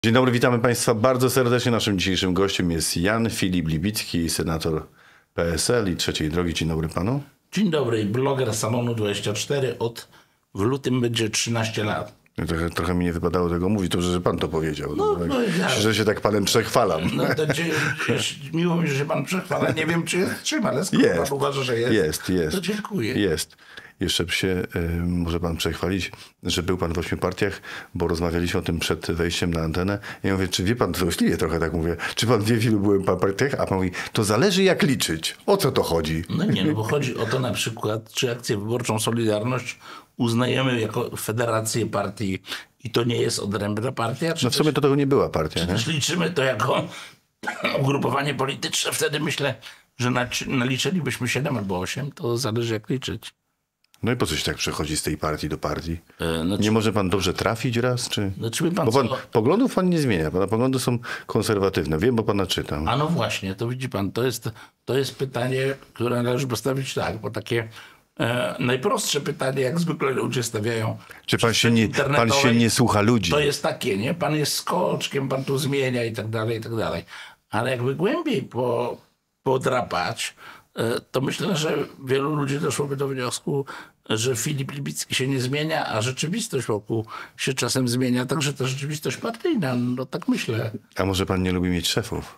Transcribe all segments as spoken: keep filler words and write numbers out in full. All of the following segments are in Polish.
Dzień dobry, witamy Państwa bardzo serdecznie. Naszym dzisiejszym gościem jest Jan Filip Libicki, senator P S L i Trzeciej Drogi. Dzień dobry Panu. Dzień dobry, bloger Salonu dwadzieścia cztery, od w lutym będzie trzynaście lat. Trochę, trochę mi nie wypadało tego mówić, dobrze, że Pan to powiedział. No, tak, no, ja... że się tak Panem przechwalam. No, to dzie... Miło mi, że się Pan przechwala. Nie wiem, czy jest czym, ale skoro jest, Pan uważa, że jest, jest, jest, to dziękuję. Jest. Jeszcze się y, może Pan przechwalić, że był Pan w ośmiu partiach, bo rozmawialiśmy o tym przed wejściem na antenę. Ja mówię, czy wie Pan, złośliwie trochę tak mówię, czy Pan wie, w ilu byłem w partiach? A Pan mówi, to zależy jak liczyć. O co to chodzi? No nie, no bo chodzi o to na przykład, czy akcję wyborczą Solidarność uznajemy jako federację partii i to nie jest odrębna partia? Czy No w sumie to tego nie była partia, czy nie? też liczymy to jako ugrupowanie polityczne? Wtedy myślę, że naliczylibyśmy siedem albo osiem, to zależy jak liczyć. No i po co się tak przechodzi z tej partii do partii? E, no nie czy, może Pan dobrze trafić raz, czy... no czy pan Bo pan, co? poglądów Pan nie zmienia, Pana poglądy są konserwatywne. Wiem, bo Pana czytam. A no właśnie, to widzi pan, to jest, to jest pytanie, które należy postawić tak, bo takie e, najprostsze pytanie, jak zwykle ludzie stawiają. Czy pan się, nie, pan się nie słucha ludzi? To jest takie, nie? Pan jest skoczkiem, pan tu zmienia i tak dalej, i tak dalej. Ale jakby głębiej po, podrapać, e, to myślę, że wielu ludzi doszłoby do wniosku, że Filip Libicki się nie zmienia, a rzeczywistość wokół się czasem zmienia, także ta rzeczywistość partyjna, no tak myślę. A może Pan nie lubi mieć szefów?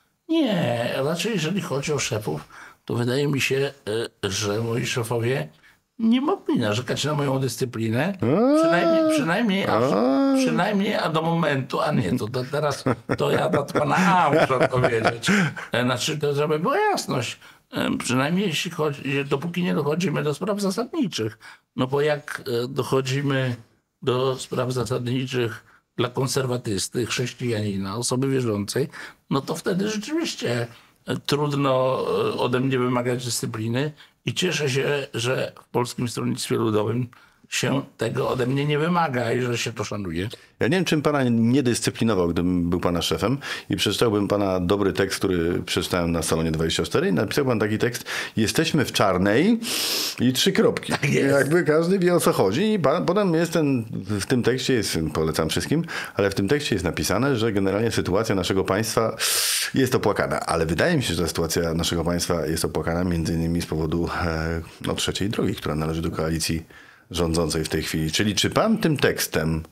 Nie, raczej jeżeli chodzi o szefów, to wydaje mi się, y, że moi szefowie nie mogli narzekać na moją dyscyplinę. Przynajmniej, przynajmniej, aż, przynajmniej a do momentu, a nie, to, to teraz to ja do pana A muszę odpowiedzieć. E, Znaczy, to żeby była jasność. E, Przynajmniej jeśli chodzi, dopóki nie dochodzimy do spraw zasadniczych. No bo jak e, dochodzimy do spraw zasadniczych dla konserwatysty, chrześcijanina, osoby wierzącej, no to wtedy rzeczywiście trudno ode mnie wymagać dyscypliny i cieszę się, że w Polskim Stronnictwie Ludowym się tego ode mnie nie wymaga i że się to szanuje. Ja nie wiem, czym Pana nie dyscyplinował, gdybym był Pana szefem i przeczytałbym Pana dobry tekst, który przeczytałem na Salonie dwadzieścia cztery i napisał Pan taki tekst: jesteśmy w czarnej i trzy kropki. Tak jest. Jakby każdy wie, o co chodzi i pan, potem jest ten, w tym tekście jest, polecam wszystkim, ale w tym tekście jest napisane, że generalnie sytuacja naszego państwa jest opłakana, ale wydaje mi się, że ta sytuacja naszego państwa jest opłakana między innymi z powodu e, no, Trzeciej Drogi, która należy do koalicji rządzącej w tej chwili. Czyli czy Pan tym tekstem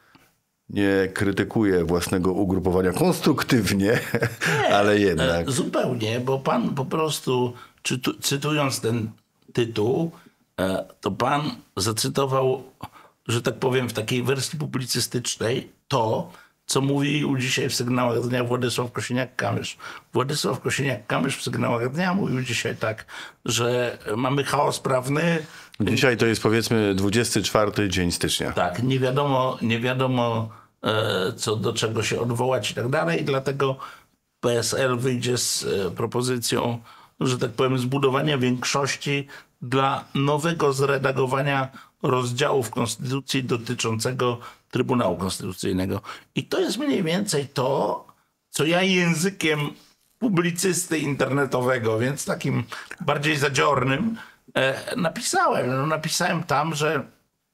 nie krytykuje własnego ugrupowania konstruktywnie, Nie, ale jednak. e, Zupełnie, bo pan po prostu, czytu, cytując ten tytuł, e, to pan zacytował, że tak powiem, w takiej wersji publicystycznej to, co mówił dzisiaj w Sygnałach Dnia Władysław Kosiniak-Kamysz. Władysław Kosiniak-Kamysz w Sygnałach Dnia mówił dzisiaj tak, że mamy chaos prawny. Dzisiaj to jest powiedzmy dwudziesty czwarty dzień stycznia. Tak, nie wiadomo, nie wiadomo e, co do czego się odwołać i tak dalej. I dlatego P S L wyjdzie z e, propozycją, że tak powiem, zbudowania większości dla nowego zredagowania rozdziału w Konstytucji dotyczącego Trybunału Konstytucyjnego. I to jest mniej więcej to, co ja językiem publicysty internetowego, więc takim bardziej zadziornym, e, napisałem. No, napisałem tam, że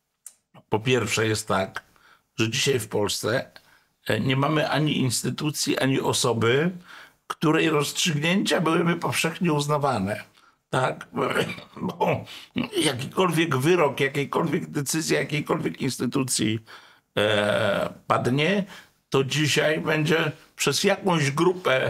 po pierwsze jest tak, że dzisiaj w Polsce e, nie mamy ani instytucji, ani osoby, której rozstrzygnięcia byłyby powszechnie uznawane. Tak, bo jakikolwiek wyrok, jakiejkolwiek decyzja, jakiejkolwiek instytucji e, padnie, to dzisiaj będzie przez jakąś grupę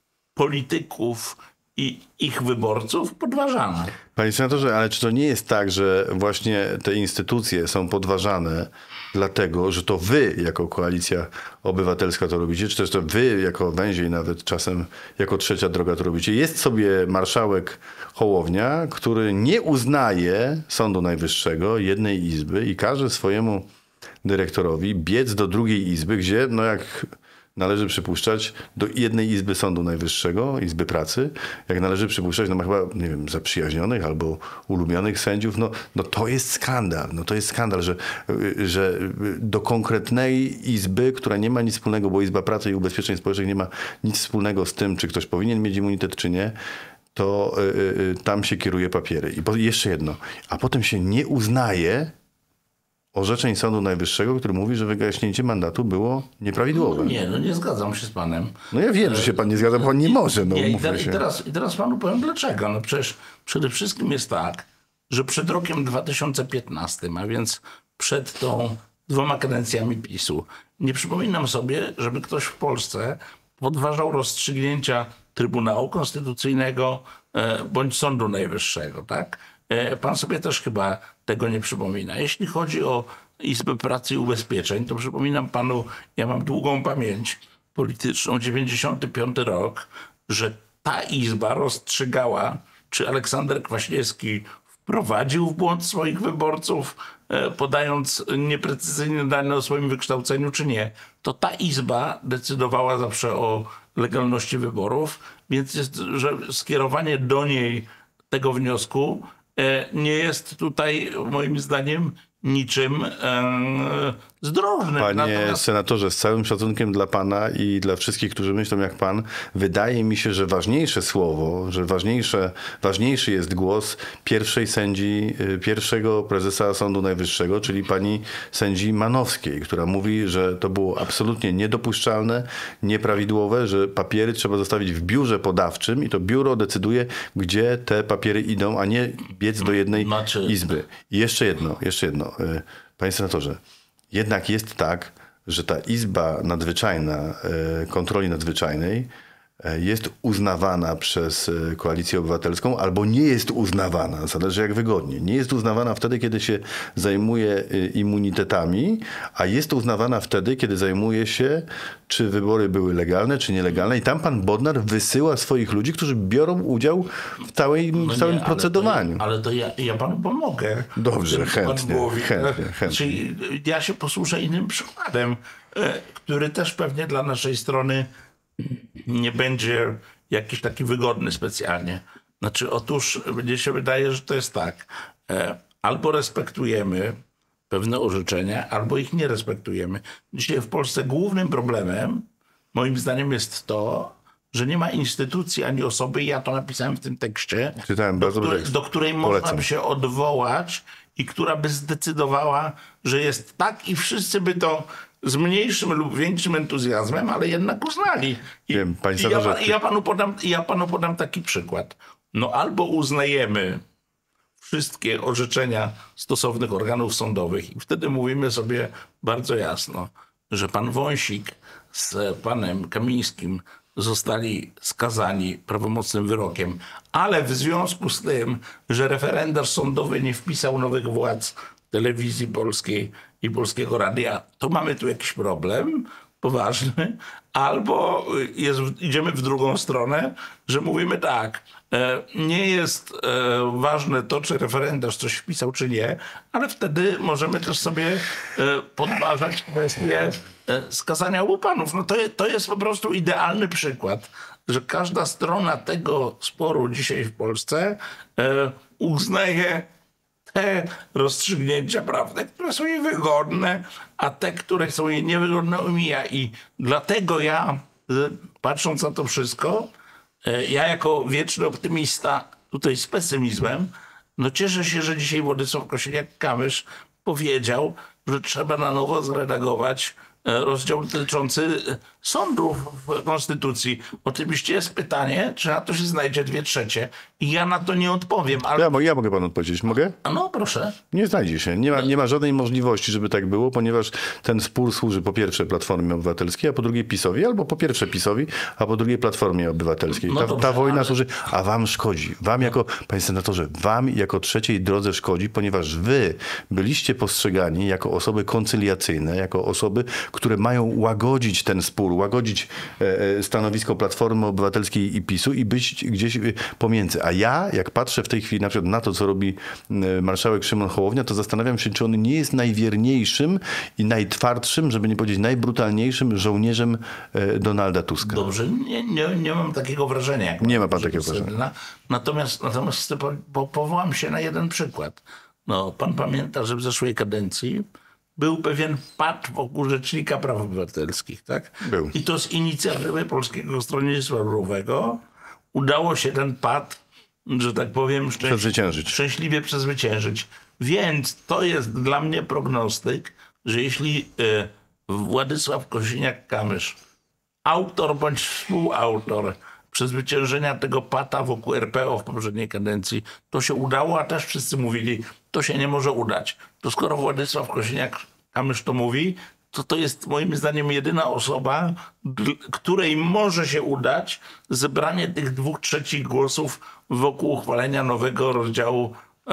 polityków i ich wyborców podważana. Panie senatorze, ale czy to nie jest tak, że właśnie te instytucje są podważane dlatego, że to wy jako Koalicja Obywatelska to robicie, czy też to wy jako Węziej nawet czasem jako Trzecia Droga to robicie? Jest sobie marszałek Hołownia, który nie uznaje Sądu Najwyższego, jednej izby i każe swojemu dyrektorowi biec do drugiej izby, gdzie no jak należy przypuszczać, do jednej izby Sądu Najwyższego, Izby Pracy, jak należy przypuszczać, no ma chyba, nie wiem, zaprzyjaźnionych albo ulubionych sędziów, no, no to jest skandal. No to jest skandal, że, że do konkretnej izby, która nie ma nic wspólnego, bo Izba Pracy i Ubezpieczeń Społecznych nie ma nic wspólnego z tym, czy ktoś powinien mieć immunitet, czy nie, to y, y, tam się kieruje papiery. I po, jeszcze jedno. A potem się nie uznaje orzeczeń Sądu Najwyższego, który mówi, że wygaśnięcie mandatu było nieprawidłowe. No nie, no nie zgadzam się z panem. No ja wiem, że się pan nie zgadza, bo pan nie może. No, nie, i, umówmy te, się. i, teraz, I teraz panu powiem dlaczego. No przecież przede wszystkim jest tak, że przed rokiem dwa tysiące piętnastym, a więc przed tą dwoma kadencjami PiSu, nie przypominam sobie, żeby ktoś w Polsce podważał rozstrzygnięcia Trybunału Konstytucyjnego e, bądź Sądu Najwyższego, tak? E, pan sobie też chyba tego nie przypomina. Jeśli chodzi o Izbę Pracy i Ubezpieczeń, to przypominam panu, ja mam długą pamięć polityczną, dziewięćdziesiąty piąty rok, że ta Izba rozstrzygała, czy Aleksander Kwaśniewski wprowadził w błąd swoich wyborców, e, podając nieprecyzyjne dane o swoim wykształceniu, czy nie. To ta Izba decydowała zawsze o legalności wyborów, więc jest, że skierowanie do niej tego wniosku e, nie jest tutaj moim zdaniem niczym e, zdrożnym. Panie Natomiast... senatorze, z całym szacunkiem dla pana i dla wszystkich, którzy myślą jak pan, wydaje mi się, że ważniejsze słowo, że ważniejsze, ważniejszy jest głos pierwszej sędzi, pierwszego prezesa Sądu Najwyższego, czyli pani sędzi Manowskiej, która mówi, że to było absolutnie niedopuszczalne, nieprawidłowe, że papiery trzeba zostawić w biurze podawczym i to biuro decyduje, gdzie te papiery idą, a nie biec do jednej Znaczy... izby. I jeszcze jedno, jeszcze jedno. Panie senatorze, jednak jest tak, że ta Izba Nadzwyczajna, Kontroli Nadzwyczajnej jest uznawana przez Koalicję Obywatelską albo nie jest uznawana, zależy jak wygodnie. Nie jest uznawana wtedy, kiedy się zajmuje immunitetami, a jest uznawana wtedy, kiedy zajmuje się, czy wybory były legalne, czy nielegalne. I tam pan Bodnar wysyła swoich ludzi, którzy biorą udział w, całej, No w całym nie, procedowaniu. Ale to, ja, ale to ja, ja panu pomogę. Dobrze, Tym, co pan chętnie, mówi. chętnie, chętnie. Czyli ja się posłużę innym przykładem, który też pewnie dla naszej strony nie będzie jakiś taki wygodny specjalnie. Znaczy, otóż mnie się wydaje, że to jest tak. Albo respektujemy pewne orzeczenia, albo ich nie respektujemy. Dzisiaj w Polsce głównym problemem, moim zdaniem, jest to, że nie ma instytucji ani osoby, ja to napisałem w tym tekście, Czytałem, do, bardzo której, dobry do której Polecam. można by się odwołać i która by zdecydowała, że jest tak i wszyscy by to z mniejszym lub większym entuzjazmem, ale jednak uznali. I, Wiem, panie i ja, senatorze, ja, panu podam, ja panu podam taki przykład. No albo uznajemy wszystkie orzeczenia stosownych organów sądowych i wtedy mówimy sobie bardzo jasno, że pan Wąsik z panem Kamińskim zostali skazani prawomocnym wyrokiem, ale w związku z tym, że referendarz sądowy nie wpisał nowych władz Telewizji Polskiej i Polskiego Radia, to mamy tu jakiś problem poważny, albo jest, idziemy w drugą stronę, że mówimy tak, e, nie jest e, ważne to, czy referendarz coś wpisał, czy nie, ale wtedy możemy też sobie e, podważać kwestię e, skazania obu panów. No to, to jest po prostu idealny przykład, że każda strona tego sporu dzisiaj w Polsce e, uznaje te rozstrzygnięcia prawne, które są jej wygodne, a te, które są jej niewygodne, omija. I dlatego ja, patrząc na to wszystko, ja jako wieczny optymista, tutaj z pesymizmem, no cieszę się, że dzisiaj Władysław Kosiniak-Kamysz powiedział, że trzeba na nowo zredagować rozdział dotyczący sądów w Konstytucji. Oczywiście jest pytanie, czy na to się znajdzie dwie trzecie. I ja na to nie odpowiem. Ale... Ja, mo- ja mogę panu odpowiedzieć. Mogę? A no proszę. Nie znajdzie się. Nie ma, nie ma żadnej możliwości, żeby tak było, ponieważ ten spór służy po pierwsze Platformie Obywatelskiej, a po drugie PiS-owi, albo po pierwsze PiS-owi, a po drugie Platformie Obywatelskiej. No Ta, dobrze, ta wojna ale... służy, a wam szkodzi. Wam jako, panie senatorze, wam jako trzeciej drodze szkodzi, ponieważ wy byliście postrzegani jako osoby koncyliacyjne, jako osoby, które mają łagodzić ten spór, łagodzić e, stanowisko Platformy Obywatelskiej i PiS-u i być gdzieś pomiędzy. A ja, jak patrzę w tej chwili na przykład na to, co robi marszałek Szymon Hołownia, to zastanawiam się, czy on nie jest najwierniejszym i najtwardszym, żeby nie powiedzieć najbrutalniejszym żołnierzem Donalda Tuska. Dobrze, nie, nie, nie mam takiego wrażenia. Jak nie ma pan takiego wrażenia. Natomiast, natomiast po, powołam się na jeden przykład. No, pan pamięta, że w zeszłej kadencji był pewien pad wokół Rzecznika Praw Obywatelskich, tak? Był. I to z inicjatywy Polskiego Stronnictwa Ludowego udało się ten pad, że tak powiem, szczęś- Przezwyciężyć. szczęśliwie przezwyciężyć. Więc to jest dla mnie prognostyk, że jeśli y, Władysław Kosiniak-Kamysz, autor bądź współautor przezwyciężenia tego pata wokół R P O w poprzedniej kadencji, to się udało, a też wszyscy mówili, to się nie może udać. To skoro Władysław Kosiniak-Kamysz to mówi, to to jest moim zdaniem jedyna osoba, której może się udać zebranie tych dwóch trzecich głosów wokół uchwalenia nowego rozdziału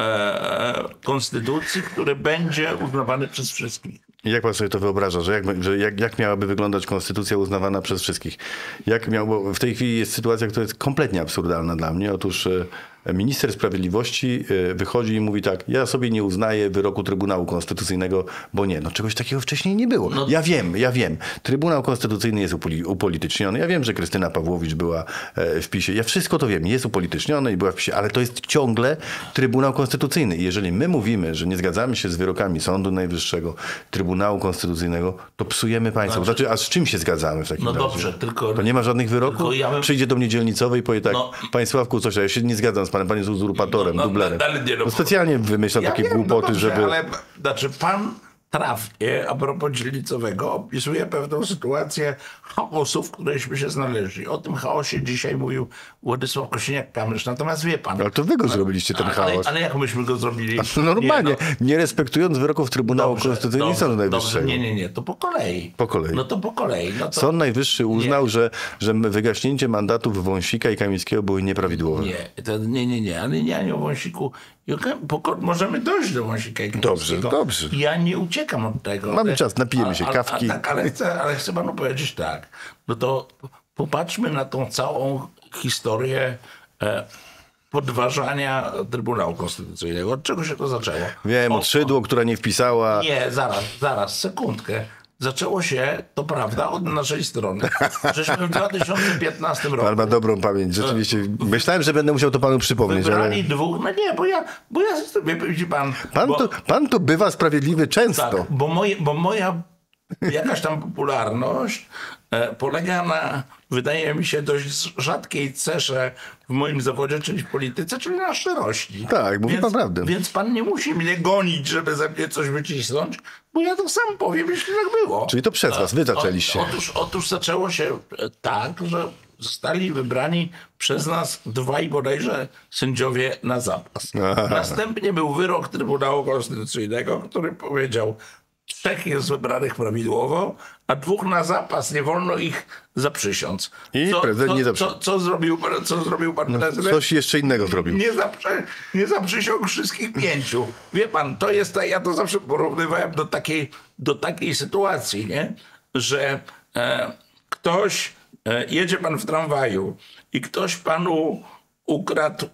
e, konstytucji, który będzie uznawany przez wszystkich. I jak pan sobie to wyobraża, że jak, że jak, jak miałaby wyglądać konstytucja uznawana przez wszystkich? Jak miał, bo w tej chwili jest sytuacja, która jest kompletnie absurdalna dla mnie. Otóż minister sprawiedliwości wychodzi i mówi tak, ja sobie nie uznaję wyroku Trybunału Konstytucyjnego, bo nie, no czegoś takiego wcześniej nie było. No. Ja wiem, ja wiem. Trybunał Konstytucyjny jest upolityczniony. Ja wiem, że Krystyna Pawłowicz była w PiSie. Ja wszystko to wiem. Jest upolityczniony i była w PiSie, ale to jest ciągle Trybunał Konstytucyjny. I jeżeli my mówimy, że nie zgadzamy się z wyrokami Sądu Najwyższego, Trybunału Konstytucyjnego, to psujemy państwo. Znaczy, a z czym się zgadzamy w takim no razie? Dobrze, tylko... To nie ma żadnych wyroków? Ja bym... Przyjdzie do mnie dzielnicowy i powie tak, no. Panie Sławku, coś, ja się nie zgadzam z panem, pan jest uzurpatorem, no, no, dublerem. No, nie, no, no specjalnie wymyśla ja takie wiem, głupoty, no dobrze, żeby... Ale, znaczy pan trafnie, a propos dzielnicowego, opisuje pewną sytuację chaosu, w którejśmy się znaleźli. O tym chaosie dzisiaj mówił Władysław Kosiniak-Kamysz. Natomiast wie pan... Ale to wy go zrobiliście, ten ale, chaos. Ale jak myśmy go zrobili? No normalnie, nie, no, nie respektując wyroków Trybunału Konstytucyjnego i Sądu Najwyższego. Nie, nie, nie, to po kolei. Po kolei. No to po kolei. No to... Sąd Najwyższy uznał, że, że wygaśnięcie mandatów Wąsika i Kamińskiego były nieprawidłowe. Nie, to, nie, nie, nie, ale nie, nie o Wąsiku. Możemy dojść do Wąsika i Dobrze, dobrze. Ja nie uciekam od tego. Mamy czas, napijemy się a, kawki. A, a, tak, ale, chcę, ale chcę panu powiedzieć tak. No to popatrzmy na tą całą historię e, podważania Trybunału Konstytucyjnego. Od czego się to zaczęło? Wiem, od Szydło, która nie wpisała... Nie, zaraz, zaraz, sekundkę. Zaczęło się, to prawda, od naszej strony. Żeśmy w dwa tysiące piętnastym roku... Pan ma dobrą pamięć, rzeczywiście. Myślałem, że będę musiał to panu przypomnieć, wybrali ale... dwóch, no nie, bo ja, bo ja sobie, widzi pan... Pan, bo, to, pan to bywa sprawiedliwy często. Tak, bo, moje, bo moja jakaś tam popularność e, polega na, wydaje mi się, dość rzadkiej cesze w moim zawodzie, czyli w polityce, czyli na szczerości. Tak, mówi więc, pan prawdę. Więc pan nie musi mnie gonić, żeby ze mnie coś wycisnąć, bo ja to sam powiem, jeśli tak było. Czyli to przez was, wy zaczęliście. O, otóż, otóż zaczęło się tak, że zostali wybrani przez nas dwaj bodajże sędziowie na zapas. Aha. Następnie był wyrok Trybunału Konstytucyjnego, który powiedział, trzech jest wybranych prawidłowo, a dwóch na zapas, nie wolno ich zaprzysiąc. I co, prezydent co, nie zaprzy... co, co, zrobił, co zrobił pan no, prezydent? Coś jeszcze innego zrobił. Nie, zaprzy, nie zaprzysiągł wszystkich pięciu. Wie pan, to jest, ja to zawsze porównywałem do takiej, do takiej sytuacji, nie? Że e, ktoś, e, jedzie pan w tramwaju i ktoś panu ukradł e,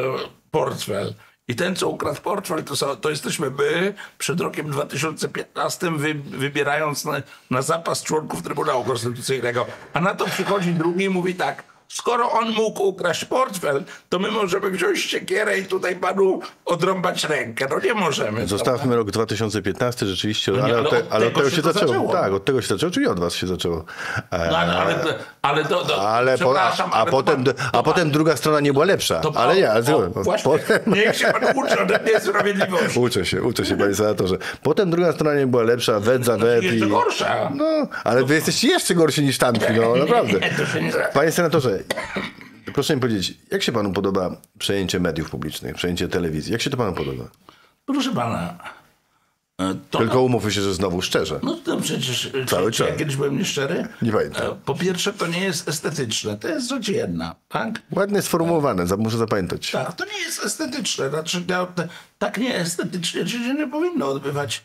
portfel. I ten, co ukradł portfel, to, to jesteśmy my przed rokiem dwa tysiące piętnastym, wy, wybierając na, na zapas członków Trybunału Konstytucyjnego. A na to przychodzi drugi i mówi tak, skoro on mógł ukraść portfel, to my możemy wziąć siekierę i tutaj panu odrąbać rękę. No nie możemy. Zostawmy prawda? Rok dwa tysiące piętnasty rzeczywiście, no nie, ale, ale, od, te, ale od tego się, się zaczęło. zaczęło. Tak, od tego się zaczęło, czyli od was się zaczęło. E, no, ale, ale, ale, do, do, ale, po, a, a, ale potem, pan, a potem pan, druga strona nie była lepsza. To, ale nie, ale o, właśnie, potem... niech się pan uczy od niesprawiedliwości. Uczę się, uczę się, panie senatorze. Potem druga strona nie była lepsza, wet za wet. Jeszcze i... gorsza. No, ale to... wy jesteście jeszcze gorsi niż tamci, no naprawdę. Nie, to się nie... Panie senatorze, proszę mi powiedzieć, jak się panu podoba przejęcie mediów publicznych, przejęcie telewizji? Jak się to panu podoba? Proszę pana... To Tylko umówmy się, że znowu szczerze. No to przecież... Cały czy, czas. Ja kiedyś byłem nieszczery? Nie pamiętam. Po pierwsze, to nie jest estetyczne. To jest rzecz jedna, tak? Ładnie sformułowane, tak. Muszę zapamiętać. Tak, to nie jest estetyczne. Znaczy, tak nieestetycznie się nie powinno odbywać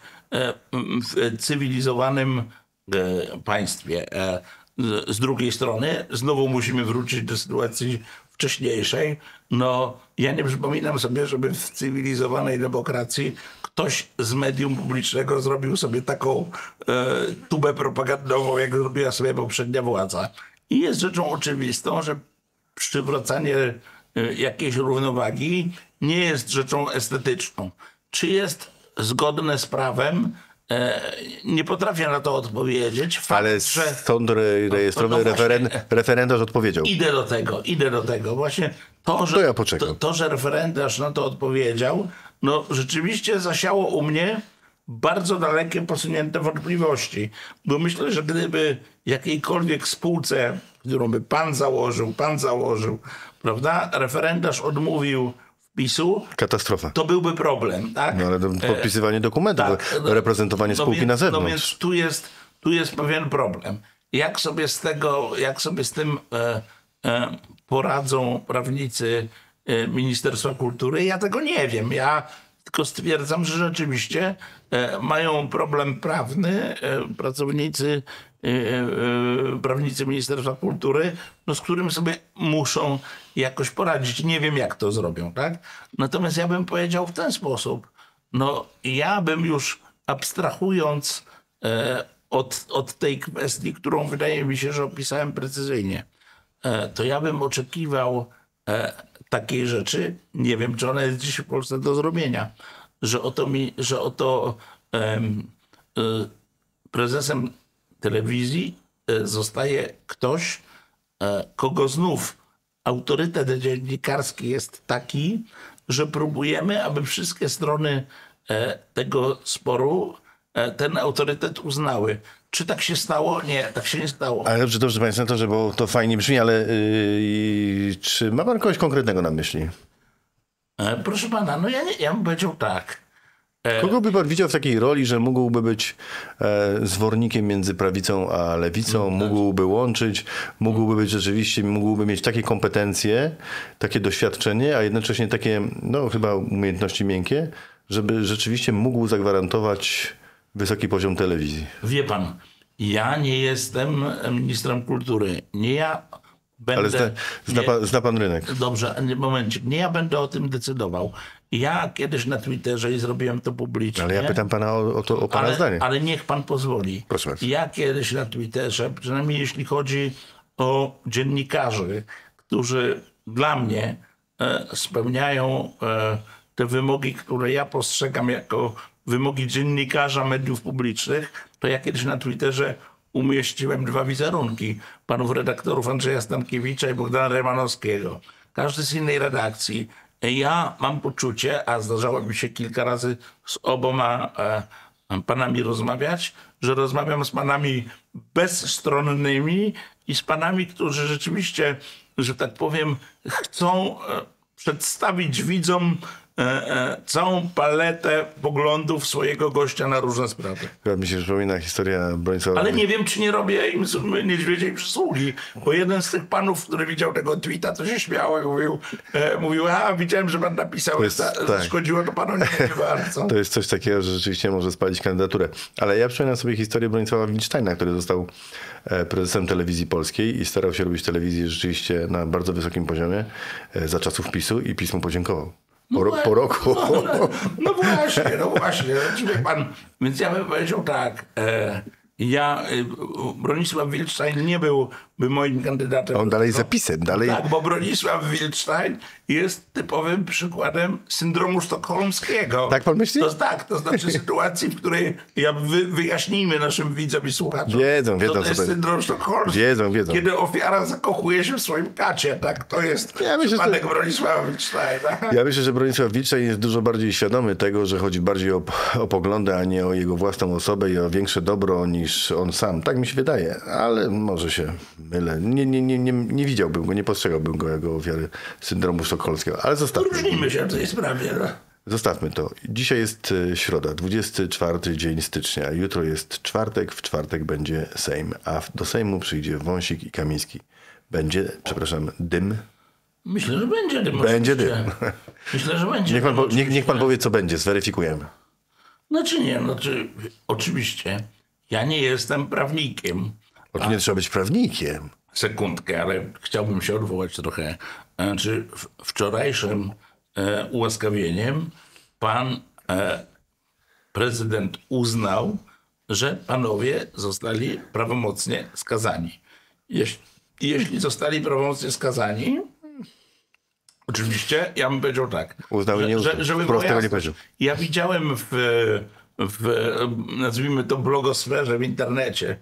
w cywilizowanym państwie. Z drugiej strony, znowu musimy wrócić do sytuacji wcześniejszej. No, ja nie przypominam sobie, żeby w cywilizowanej demokracji ktoś z medium publicznego zrobił sobie taką e, tubę propagandową, jak zrobiła sobie poprzednia władza. I jest rzeczą oczywistą, że przywracanie e, jakiejś równowagi nie jest rzeczą estetyczną. Czy jest zgodne z prawem? E, nie potrafię na to odpowiedzieć. Fakt, ale że, sąd rejestrowy, no, no referen, referendarz odpowiedział. Idę do tego, idę do tego. Właśnie to, że, to, ja poczekam. to, to, że referendarz na to odpowiedział, no rzeczywiście zasiało u mnie bardzo dalekie, posunięte wątpliwości. Bo myślę, że gdyby jakiejkolwiek spółce, którą by pan założył, pan założył, prawda, referendarz odmówił wpisu, Katastrofa. to byłby problem, tak? No ale to podpisywanie dokumentów, tak, no, reprezentowanie no spółki więc, na zewnątrz. No więc tu jest, tu jest pewien problem. Jak sobie z tego, jak sobie z tym e, e, poradzą prawnicy e, Ministerstwa Kultury? Ja tego nie wiem. Ja tylko stwierdzam, że rzeczywiście e, mają problem prawny e, pracownicy, e, e, prawnicy Ministerstwa Kultury, no, z którym sobie muszą jakoś poradzić. Nie wiem, jak to zrobią, tak? Natomiast ja bym powiedział w ten sposób. No, ja bym już abstrahując e, od, od tej kwestii, którą wydaje mi się, że opisałem precyzyjnie, e, to ja bym oczekiwał e, takiej rzeczy, nie wiem, czy ona jest dziś w Polsce do zrobienia, że oto, mi, że oto em, e, prezesem telewizji e, zostaje ktoś, e, kogo znów autorytet dziennikarski jest taki, że próbujemy, aby wszystkie strony e, tego sporu e, ten autorytet uznały. Czy tak się stało? Nie, tak się nie stało. Ale dobrze, dobrze, panie senatorze, bo to fajnie brzmi, ale yy, czy ma pan kogoś konkretnego na myśli? E, proszę pana, no ja, nie, ja bym powiedział tak. E, Kogo by pan widział w takiej roli, że mógłby być e, zwornikiem między prawicą a lewicą, mógłby łączyć, mógłby być rzeczywiście, mógłby mieć takie kompetencje, takie doświadczenie, a jednocześnie takie, no chyba umiejętności miękkie, żeby rzeczywiście mógł zagwarantować wysoki poziom telewizji. Wie pan, ja nie jestem ministrem kultury. Nie ja będę... Ale zna, zna, nie, pan, zna pan rynek. Dobrze, momencik. Nie ja będę o tym decydował. Ja kiedyś na Twitterze i zrobiłem to publicznie. Ale ja pytam pana o, o, to, o pana ale, zdanie. ale niech pan pozwoli. Proszę bardzo. Ja kiedyś na Twitterze, przynajmniej jeśli chodzi o dziennikarzy, którzy dla mnie e, spełniają e, te wymogi, które ja postrzegam jako wymogi dziennikarza mediów publicznych, to ja kiedyś na Twitterze umieściłem dwa wizerunki panów redaktorów Andrzeja Stankiewicza i Bogdana Remanowskiego. Każdy z innej redakcji. Ja mam poczucie, a zdarzało mi się kilka razy z oboma e, panami rozmawiać, że rozmawiam z panami bezstronnymi i z panami, którzy rzeczywiście, że tak powiem, chcą e, przedstawić widzom e, e, całą paletę poglądów swojego gościa na różne sprawy. Mi się przypomina historia Bronisława. Ale nie wiem, czy nie robię im z- niedźwiedziej przysługi, bo jeden z tych panów, który widział tego tweeta, to się śmiał i mówił, e, mówił, a widziałem, że pan napisał, jest- za, tak. szkodziło to panu nie, nie bardzo. To jest coś takiego, że rzeczywiście może spalić kandydaturę. Ale ja przypominam sobie historię Bronisława Wildsteina, który został e, prezesem telewizji polskiej i starał się robić telewizję rzeczywiście na bardzo wysokim poziomie e, za czasów PiSu i PiS mu podziękował. Po, ro- po roku. No, no, no właśnie, no właśnie. Wie pan, więc ja bym powiedział tak, e, ja, e, Bronisław Wildstein nie byłby moim kandydatem. On dalej zapisem, dalej... Tak, bo Bronisław Wildstein jest typowym przykładem syndromu sztokholmskiego. Tak pan myśli? To, tak, to znaczy sytuacji, w której ja wy, wyjaśnijmy naszym widzom i słuchaczom. Wiedzą, wiedzą, To, to co jest to jest. syndrom sztokholmski. Wiedzą, wiedzą. Kiedy ofiara zakochuje się w swoim kacie, tak? To jest Ja myślę, że- przypadek Bronisława Wildsteina. Ja myślę, że Bronisław Wildstein jest dużo bardziej świadomy tego, że chodzi bardziej o, o poglądy, a nie o jego własną osobę i o większe dobro niż on sam. Tak mi się wydaje, ale może się mylę. Nie, nie, nie, nie, nie widziałbym go, nie postrzegałbym go jako ofiary syndromu sztokholmskiego. Ale zostawmy, Różnimy się w tej sprawie. No. zostawmy to. Dzisiaj jest e, środa, dwudziesty czwarty dzień stycznia. Jutro jest czwartek, w czwartek będzie Sejm, a w- do Sejmu przyjdzie Wąsik i Kamiński. Będzie, przepraszam, dym. Myślę, że będzie dym. Będzie oczywiście. dym. Myślę, że będzie Niech pan, dym, po, niech, niech pan oczywiście. powie, co będzie, zweryfikujemy. Znaczy nie, znaczy oczywiście ja nie jestem prawnikiem. Bo tu nie trzeba być prawnikiem. Sekundkę, ale chciałbym się odwołać trochę. Znaczy w, wczorajszym e, ułaskawieniem pan e, prezydent uznał, że panowie zostali prawomocnie skazani. Jeśli, jeśli zostali prawomocnie skazani, oczywiście ja bym powiedział tak. Uznał i że- nie uznał. że- żeby Wprost było tego nie jasne. powiedział. Ja widziałem w, w, nazwijmy to, blogosferze w internecie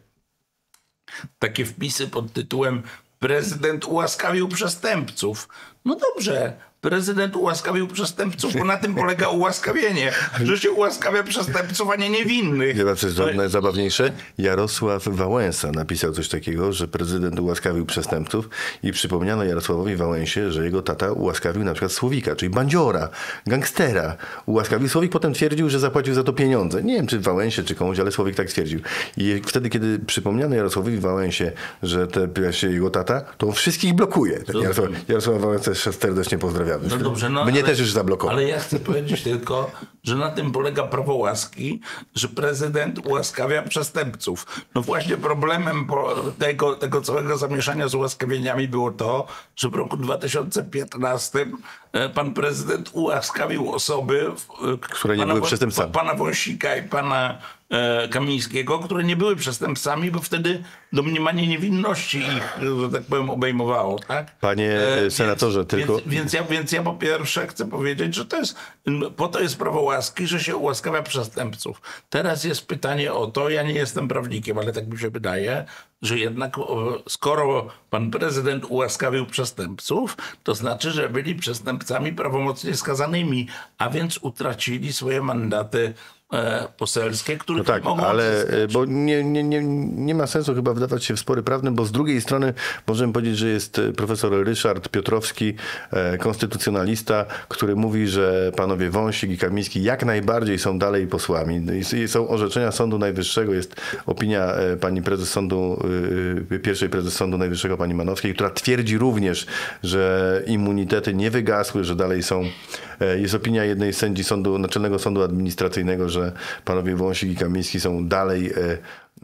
takie wpisy pod tytułem prezydent ułaskawił przestępców. No dobrze, prezydent ułaskawił przestępców, bo na tym polega ułaskawienie, że się ułaskawia przestępców, a nie niewinnych. Chyba coś no, najzabawniejsze. Jarosław Wałęsa napisał coś takiego, że prezydent ułaskawił przestępców i przypomniano Jarosławowi Wałęsie, że jego tata ułaskawił na przykład Słowika, czyli bandziora, gangstera. Ułaskawił. Słowik potem twierdził, że zapłacił za to pieniądze. Nie wiem, czy Wałęsie, czy komuś, ale Słowik tak stwierdził. I wtedy, kiedy przypomniano Jarosławowi Wałęsie, że te, właśnie jego tata, to on wszystkich blokuje. Ten Jarosław, Jarosław Wałęsa serdecznie pozdrawiamy. No dobrze, no, Mnie ale, też już zablokował. Ale ja chcę powiedzieć tylko, że na tym polega prawo łaski, że prezydent ułaskawia przestępców. No właśnie problemem tego, tego całego zamieszania z ułaskawieniami było to, że w roku dwa tysiące piętnastym pan prezydent ułaskawił osoby, które nie pana, były przestępcami. Pana Wąsika i pana e, Kamińskiego, które nie były przestępcami, bo wtedy domniemanie niewinności ich, że tak powiem, obejmowało. Tak? Panie e, senatorze, więc, tylko... Więc, więc, ja, więc ja po pierwsze chcę powiedzieć, że to jest, po to jest prawo łaski, że się ułaskawia przestępców. Teraz jest pytanie o to, ja nie jestem prawnikiem, ale tak mi się wydaje, że jednak o, skoro pan prezydent ułaskawił przestępców, to znaczy, że byli przestępcami prawomocnie skazanymi, a więc utracili swoje mandaty e, poselskie, które No tak, mogą ale odzyskać. bo nie, nie, nie, nie ma sensu chyba wdawać się w spory prawne, bo z drugiej strony możemy powiedzieć, że jest profesor Ryszard Piotrowski, e, konstytucjonalista, który mówi, że panowie Wąsik i Kamiński jak najbardziej są dalej posłami. I są orzeczenia Sądu Najwyższego, jest opinia e, pani prezes Sądu, e, pierwszej prezes Sądu Najwyższego, pani Manowskiej, która twierdzi również, że immunitety nie wygasły, że dalej są. E, jest opinia jednej z sędzi sądu, Naczelnego Sądu Administracyjnego, że panowie Wąsik i Kamiński są dalej e,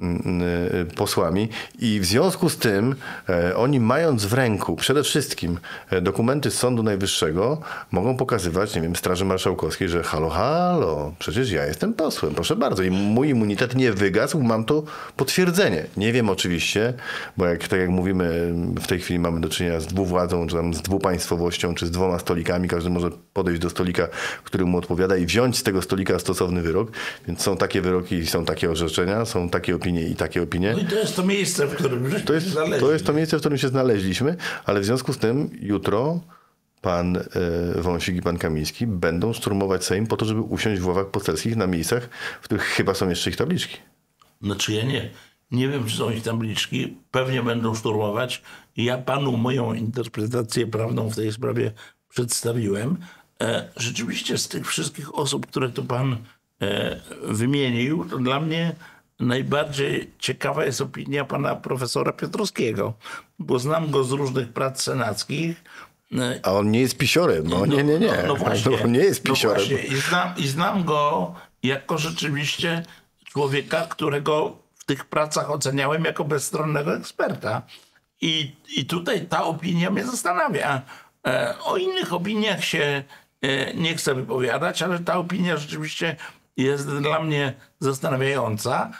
e, posłami i w związku z tym e, oni mając w ręku przede wszystkim e, dokumenty z Sądu Najwyższego mogą pokazywać, nie wiem, Straży Marszałkowskiej, że halo, halo, przecież ja jestem posłem, proszę bardzo i mój immunitet nie wygasł, mam to potwierdzenie. Nie wiem oczywiście, bo jak, tak jak mówimy, w tej chwili mamy do czynienia z dwuwładzą, czy tam z dwupaństwowością, czy z dwoma stolikami, każdy może podejść do stolika, który mu odpowiada i wziąć z tego stolika stosowny wyrok, więc są takie wyroki i są takie orzeczenia, są takie opinie i takie opinie. No i to jest to miejsce, w którym To jest, to jest to miejsce, w którym się znaleźliśmy, ale w związku z tym jutro pan e, Wąsik i pan Kamiński będą szturmować Sejm po to, żeby usiąść w ławach poselskich na miejscach, w których chyba są jeszcze ich tabliczki. Znaczy ja nie. Nie wiem, czy są ich tabliczki. Pewnie będą szturmować. Ja panu moją interpretację prawną w tej sprawie przedstawiłem. E, rzeczywiście z tych wszystkich osób, które tu pan e, wymienił, to dla mnie najbardziej ciekawa jest opinia pana profesora Piotrowskiego, bo znam go z różnych prac senackich. E, A on nie jest pisiorem. No, nie, nie, nie. No, no właśnie, on nie jest pisiorem. No właśnie. I, znam, I znam go jako rzeczywiście człowieka, którego w tych pracach oceniałem jako bezstronnego eksperta. I, i tutaj ta opinia mnie zastanawia. E, o innych opiniach się e, nie chcę wypowiadać, ale ta opinia rzeczywiście jest dla mnie zastanawiająca.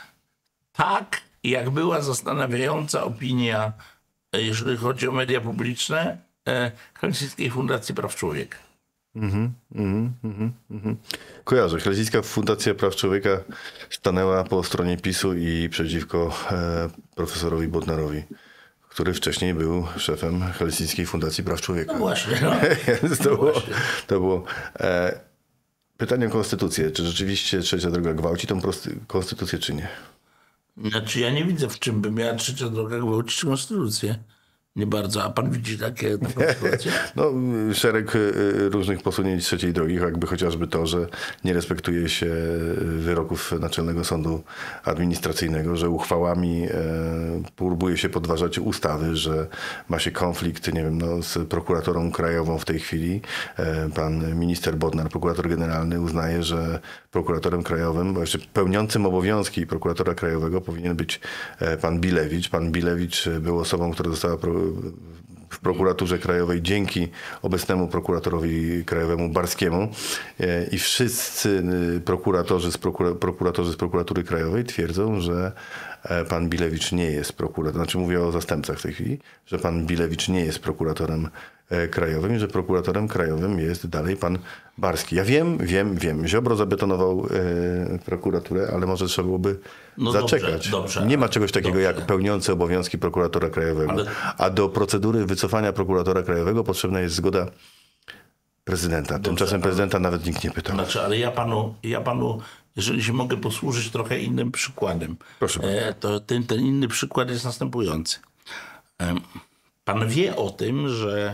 Tak jak była zastanawiająca opinia, e, jeżeli chodzi o media publiczne, e, Helsińskiej Fundacji Praw Człowieka. Mhm, mhm, mhm, mhm. Kojarzę. Helsińska Fundacja Praw Człowieka stanęła po stronie PiSu i przeciwko e, profesorowi Bodnarowi, który wcześniej był szefem Helsińskiej Fundacji Praw Człowieka. No właśnie. No. to, No było, właśnie. to było e, pytanie o konstytucję. Czy rzeczywiście trzecia droga gwałci tą prosty, konstytucję, czy nie? Znaczy ja nie widzę, w czym by miała trzecia droga gwałcić konstytucję. Nie bardzo. A pan widzi takie taką sytuację? No, szereg y, różnych posunięć trzeciej drogi, jakby chociażby to, że nie respektuje się wyroków Naczelnego Sądu Administracyjnego, że uchwałami e, próbuje się podważać ustawy, że ma się konflikt, nie wiem, no, z prokuratorą krajową w tej chwili. E, pan minister Bodnar, prokurator generalny, uznaje, że prokuratorem krajowym, bo jeszcze pełniącym obowiązki prokuratora krajowego powinien być e, pan Bilewicz. Pan Bilewicz był osobą, która została pro, w prokuraturze krajowej dzięki obecnemu prokuratorowi krajowemu Barskiemu i wszyscy prokuratorzy z, prokura, prokuratorzy z prokuratury krajowej twierdzą, że pan Bilewicz nie jest prokuratorem, znaczy mówię o zastępcach w tej chwili, że pan Bilewicz nie jest prokuratorem krajowym i że prokuratorem krajowym jest dalej pan Barski. Ja wiem, wiem, wiem. Ziobro zabetonował e, prokuraturę, ale może trzeba byłoby No zaczekać. dobrze, dobrze, nie ma czegoś takiego dobrze. jak pełniący obowiązki prokuratora krajowego. Ale... A do procedury wycofania prokuratora krajowego potrzebna jest zgoda prezydenta. Tymczasem prezydenta nawet nikt nie pytał. Znaczy, ale ja panu, ja panu, jeżeli się mogę posłużyć trochę innym przykładem, Proszę e, to ten, ten inny przykład jest następujący. E, pan wie o tym, że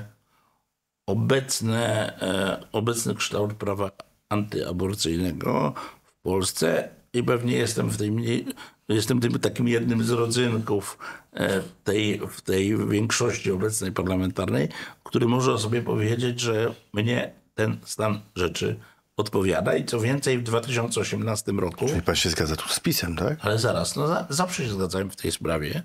obecne, e, obecny kształt prawa antyaborcyjnego w Polsce, i pewnie jestem w tej mniej, jestem tym takim jednym z rodzynków e, tej, w tej większości obecnej parlamentarnej, który może sobie powiedzieć, że mnie ten stan rzeczy odpowiada i co więcej w dwa tysiące osiemnastym roku... Czyli pan się zgadza tu z PiS-em, tak? Ale zaraz, no za, zawsze się zgadzałem w tej sprawie.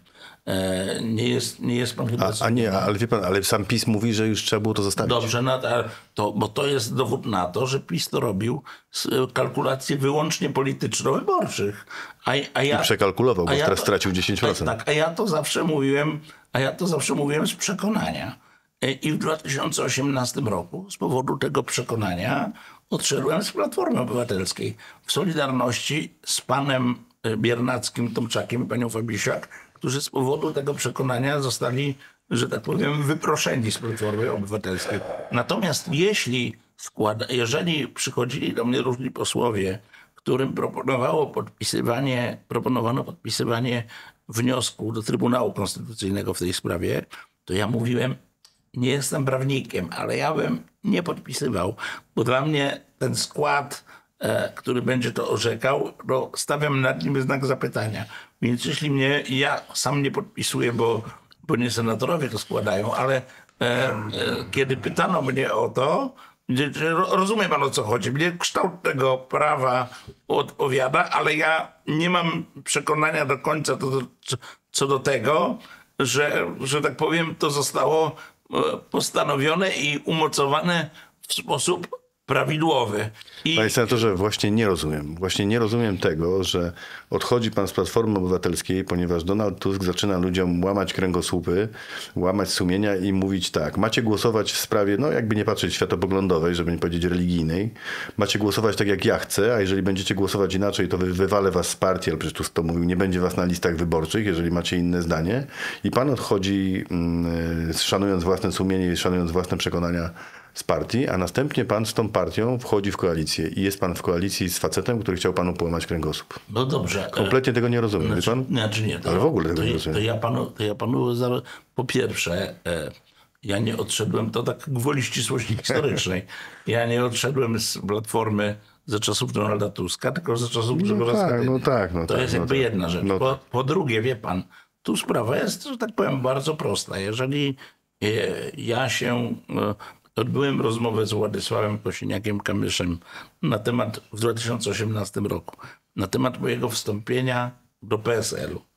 E, nie, jest, nie jest pan chyba... A, a nie, ale wie pan, ale sam PiS mówi, że już trzeba było to zostawić. Dobrze, no, to, bo to jest dowód na to, że PiS to robił z kalkulacji wyłącznie polityczno-wyborczych. A, a ja, I przekalkulował, bo a ja teraz to- stracił dziesięć procent. Tak, a ja to zawsze mówiłem, a ja to zawsze mówiłem z przekonania. E, I w dwa tysiące osiemnastym roku z powodu tego przekonania odszedłem z Platformy Obywatelskiej. W Solidarności z panem e, Biernackim, Tomczakiem i panią Fabisiak, którzy z powodu tego przekonania zostali, że tak powiem, wyproszeni z Platformy Obywatelskiej. Natomiast jeśli, składa, jeżeli przychodzili do mnie różni posłowie, którym proponowało podpisywanie, proponowano podpisywanie wniosku do Trybunału Konstytucyjnego w tej sprawie, to ja mówiłem, nie jestem prawnikiem, ale ja bym nie podpisywał, bo dla mnie ten skład, e, który będzie to orzekał, to stawiam nad nim znak zapytania. Więc jeśli mnie, ja sam nie podpisuję, bo, bo nie senatorowie to składają, ale e, e, kiedy pytano mnie o to, gdzie- że ro- rozumie pan, o co chodzi. Mnie kształt tego prawa odpowiada, ale ja nie mam przekonania do końca to, do, co- co do tego, że, że tak powiem, to zostało e, postanowione i umocowane w sposób prawidłowy. I Panie senatorze, właśnie nie rozumiem. Właśnie nie rozumiem tego, że odchodzi pan z Platformy Obywatelskiej, ponieważ Donald Tusk zaczyna ludziom łamać kręgosłupy, łamać sumienia i mówić tak, macie głosować w sprawie, no jakby nie patrzeć światopoglądowej, żeby nie powiedzieć religijnej, macie głosować tak jak ja chcę, a jeżeli będziecie głosować inaczej, to wy- wywalę was z partii, ale przecież Tusk to mówił, nie będzie was na listach wyborczych, jeżeli macie inne zdanie. I pan odchodzi, mm, szanując własne sumienie i szanując własne przekonania z partii, a następnie pan z tą partią wchodzi w koalicję i jest pan w koalicji z facetem, który chciał panu połamać kręgosłup. no dobrze. e, Kompletnie tego nie rozumiem, wie pan? Znaczy nie, to, Ale w ogóle tego to, nie to, rozumiem. ja panu, to ja panu zaraz, po pierwsze, e, ja nie odszedłem, to tak gwoli ścisłości historycznej, ja nie odszedłem z Platformy za czasów Donalda Tuska, tylko za czasów Grzegorza tak, Schetyny. no tak, no To tak, jest no jakby tak. jedna rzecz. No Po, po drugie, wie pan, tu sprawa jest, że tak powiem, bardzo prosta. Jeżeli e, ja się... E, Odbyłem rozmowę z Władysławem Kosiniakiem-Kamyszem na temat, w dwa tysiące osiemnastym roku, na temat mojego wstąpienia do P S L u.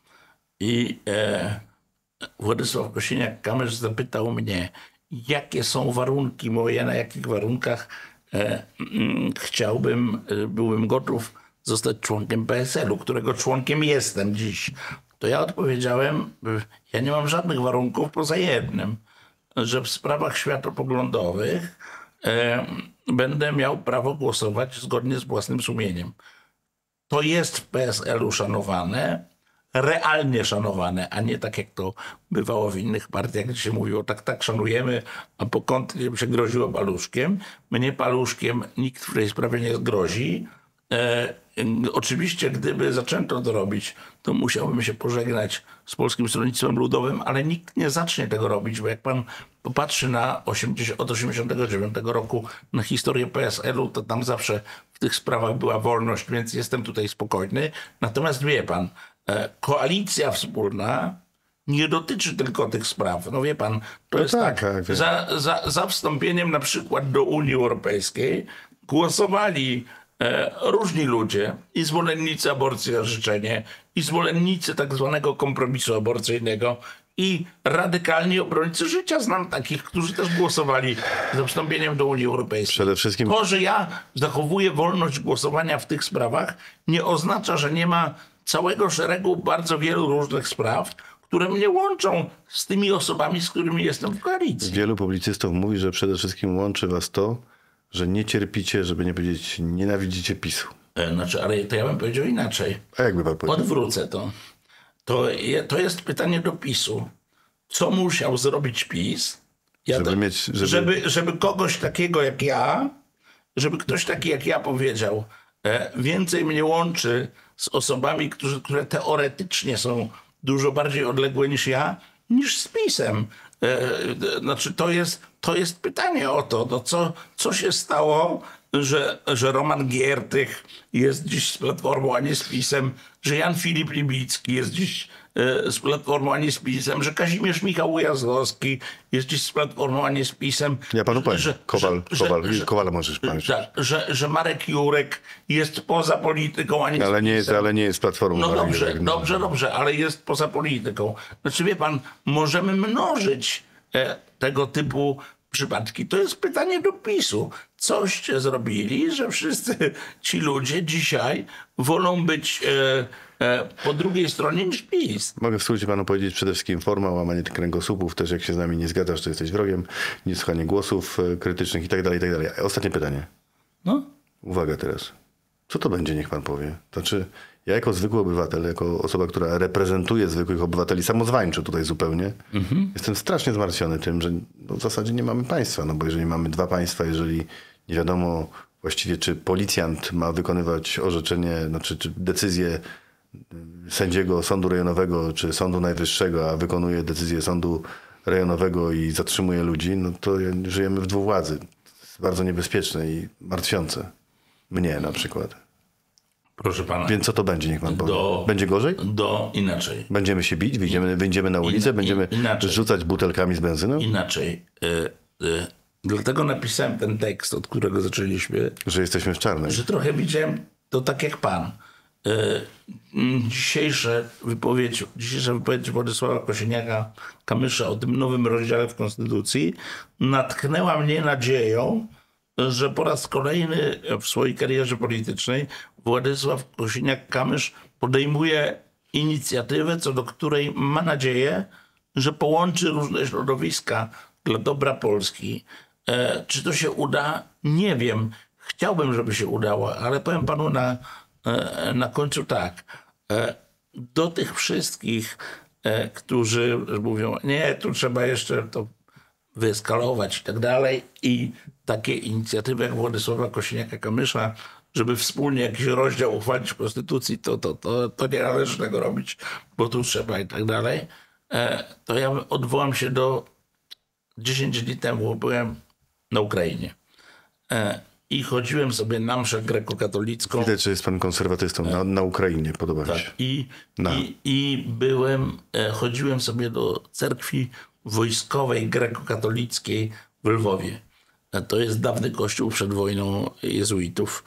I e, Władysław Kosiniak-Kamysz zapytał mnie, jakie są warunki moje, na jakich warunkach e, mm, chciałbym, e, byłbym gotów zostać członkiem P S L u, którego członkiem jestem dziś. To ja odpowiedziałem, e, ja nie mam żadnych warunków poza jednym, że w sprawach światopoglądowych e, będę miał prawo głosować zgodnie z własnym sumieniem. To jest w P S L u szanowane, realnie szanowane, a nie tak jak to bywało w innych partiach, gdzie się mówiło tak, tak szanujemy, a po kątnie się groziło paluszkiem. Mnie paluszkiem nikt w tej sprawie nie grozi. E, oczywiście, gdyby zaczęto to robić, to musiałbym się pożegnać z Polskim Stronnictwem Ludowym, ale nikt nie zacznie tego robić, bo jak pan popatrzy na osiemdziesiąt, od osiemdziesiątego dziewiątego roku na historię P S L u, to tam zawsze w tych sprawach była wolność, więc jestem tutaj spokojny. Natomiast wie pan, e, koalicja wspólna nie dotyczy tylko tych spraw. No wie pan, to No jest tak, tak, tak, wiem. za, za, za wstąpieniem na przykład do Unii Europejskiej głosowali e, różni ludzie, i zwolennicy aborcji na życzenie, i zwolennicy tak zwanego kompromisu aborcyjnego, i radykalni obrońcy życia. Znam takich, którzy też głosowali za wstąpieniem do Unii Europejskiej. Przede wszystkim To, że ja zachowuję wolność głosowania w tych sprawach, nie oznacza, że nie ma całego szeregu bardzo wielu różnych spraw, które mnie łączą z tymi osobami, z którymi jestem w koalicji. wielu publicystów mówi, że przede wszystkim łączy was to, że nie cierpicie, żeby nie powiedzieć nienawidzicie PiSu. E, Znaczy, ale to ja bym powiedział inaczej. A jakby pan powiedział? Odwrócę to. To, je, to jest pytanie do PiSu. Co musiał zrobić PiS, Ja żeby to, mieć... Żeby... Żeby, żeby kogoś takiego jak ja, żeby ktoś taki jak ja powiedział, e, więcej mnie łączy z osobami, którzy, które teoretycznie są dużo bardziej odległe niż ja, niż z PiS-em. E, znaczy to jest, to jest pytanie o to, no co, co się stało, że, że Roman Giertych jest dziś z Platformą, a nie z PiS-em, że Jan Filip Libicki jest dziś e, z Platformą, a nie z PiS-em, że Kazimierz Michał Ujazdowski jest dziś z Platformą, a nie z PiS-em. Ja panu powiem, że, Kowal, że, Kowal, że, Kowala możesz powiedzieć. tak, że, że Marek Jurek jest poza polityką, a nie Ale z nie jest, PiS-em. ale nie jest Platformą. No Marek dobrze, Jurek, no. dobrze, dobrze, ale jest poza polityką. Znaczy wie pan, możemy mnożyć e, tego typu przypadki. To jest pytanie do PiS-u. Coście zrobili, że wszyscy ci ludzie dzisiaj wolą być e, e, po drugiej stronie niż PiS. Mogę w skrócie panu powiedzieć przede wszystkim forma, łamanie tych kręgosłupów, też jak się z nami nie zgadzasz, to jesteś wrogiem, niesłuchanie głosów e, krytycznych i tak dalej, i tak dalej. Ostatnie pytanie. No. Uwaga teraz. Co to będzie, niech pan powie? Znaczy, ja jako zwykły obywatel, jako osoba, która reprezentuje zwykłych obywateli, samozwańczo tutaj zupełnie, mhm. jestem strasznie zmartwiony tym, że no, w zasadzie nie mamy państwa. No bo jeżeli mamy dwa państwa, jeżeli nie wiadomo właściwie, czy policjant ma wykonywać orzeczenie, znaczy czy decyzję sędziego sądu rejonowego, czy sądu najwyższego, a wykonuje decyzję sądu rejonowego i zatrzymuje ludzi, no to żyjemy w dwuwładzy. To jest bardzo niebezpieczne i martwiące. Mnie na przykład. Proszę pana. Więc co to będzie, niech pan powie? Do, będzie gorzej? Do inaczej. Będziemy się bić? Wyjdziemy, wyjdziemy na ulicę? In, będziemy inaczej. rzucać butelkami z benzyną? Inaczej. Y, y, dlatego napisałem ten tekst, od którego zaczęliśmy. Że jesteśmy w czarnej. Że trochę widziałem to tak jak pan. Y, dzisiejsze wypowiedź, dzisiejsza wypowiedź Władysława Kosiniaka-Kamysza o tym nowym rozdziale w Konstytucji natknęła mnie nadzieją, że po raz kolejny w swojej karierze politycznej Władysław Kosiniak-Kamysz podejmuje inicjatywę, co do której ma nadzieję, że połączy różne środowiska dla dobra Polski. E, czy to się uda? Nie wiem. Chciałbym, żeby się udało, ale powiem panu na, e, na końcu tak. E, do tych wszystkich, e, którzy mówią, nie, tu trzeba jeszcze to wyeskalować i tak dalej. I takie inicjatywy jak Władysława Kosiniaka-Kamysza, żeby wspólnie jakiś rozdział uchwalić w Konstytucji, to, to, to, to nie należy tego robić, bo tu trzeba i tak dalej. E, to ja odwołam się do dziesięć dni temu, byłem na Ukrainie. E, I chodziłem sobie na mszę grekokatolicką. Widać, że jest pan konserwatystą na, na Ukrainie, podoba mi się. Tak. I, No. i, i byłem, e, chodziłem sobie do cerkwi wojskowej grekokatolickiej w Lwowie. E, to jest dawny kościół przed wojną jezuitów.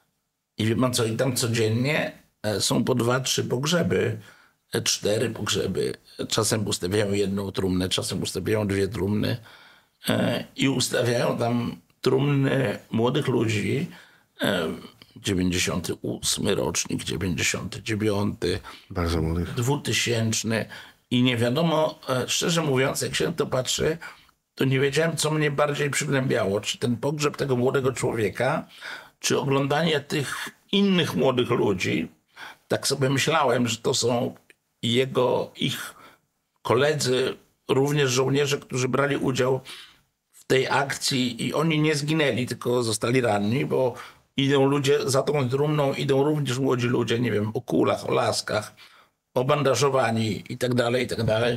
I wie pan co, i tam codziennie e, są po dwa, trzy pogrzeby, e, cztery pogrzeby. Czasem ustawiają jedną trumnę, czasem ustawiają dwie trumny. E, I ustawiają tam trumny młodych ludzi, e, dziewięćdziesiąty ósmy rocznik, dziewięćdziesiąty dziewiąty, Bardzo młodych. dwutysięczny i nie wiadomo, e, szczerze mówiąc, jak się na to patrzy, to nie wiedziałem, co mnie bardziej przygnębiało. Czy ten pogrzeb tego młodego człowieka, czy oglądanie tych innych młodych ludzi. Tak sobie myślałem, że to są jego, ich koledzy, również żołnierze, którzy brali udział w tej akcji i oni nie zginęli, tylko zostali ranni, bo idą ludzie za tą trumną, idą również młodzi ludzie, nie wiem, o kulach, o laskach, obandażowani i tak dalej, i tak dalej.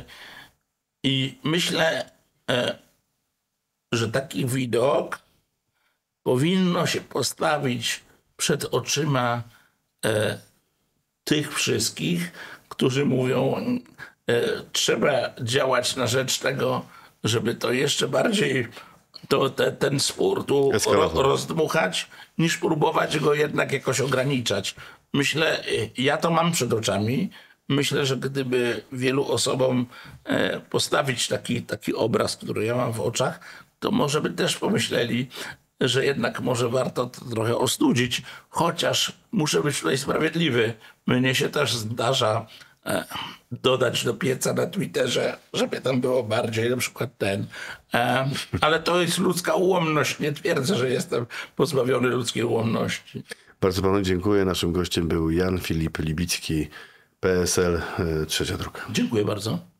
I myślę, e, że taki widok powinno się postawić przed oczyma e, tych wszystkich, którzy mówią, e, trzeba działać na rzecz tego, żeby to jeszcze bardziej to, te, ten spór tu ro, rozdmuchać, niż próbować go jednak jakoś ograniczać. Myślę, ja to mam przed oczami. Myślę, że gdyby wielu osobom e, postawić taki, taki obraz, który ja mam w oczach, to może by też pomyśleli, że jednak może warto to trochę ostudzić, chociaż muszę być tutaj sprawiedliwy. Mnie się też zdarza e, dodać do pieca na Twitterze, żeby tam było bardziej, na przykład ten. E, ale to jest ludzka ułomność. Nie twierdzę, że jestem pozbawiony ludzkiej ułomności. Bardzo panu dziękuję. Naszym gościem był Jan Filip Libicki, P S L, Trzecia Droga. Dziękuję bardzo.